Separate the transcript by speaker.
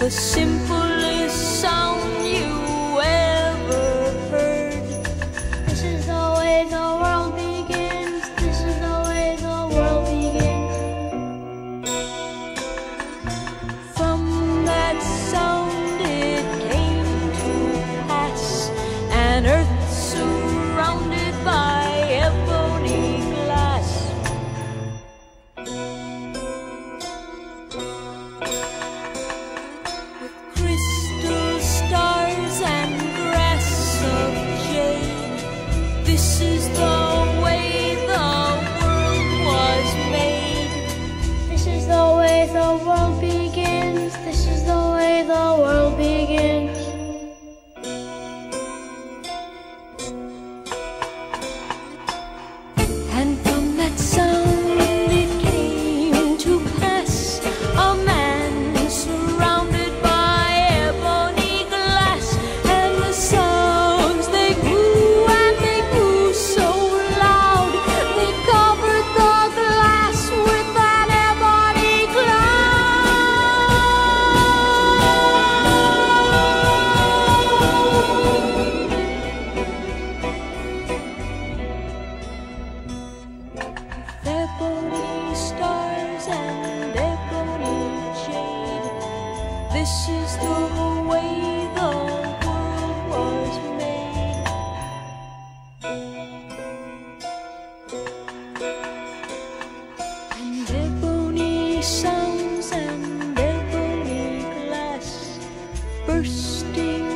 Speaker 1: the simplest sound you ever heard.
Speaker 2: This is the way the world begins. This is the way the world begins.
Speaker 1: From that sound it came to pass, an earth surrounded by ebony glass. With crystal stars and grass of jade, this is the way the world was made.
Speaker 2: This is the way the world begins. This is the way the world begins.
Speaker 1: And from that sound it came to pass, a man surrounded by ebony glass. And the sounds they grew and they grew so loud, they covered the glass with that ebony ebony stars and ebony jade, this is the way the world was made. And ebony sounds and ebony glass bursting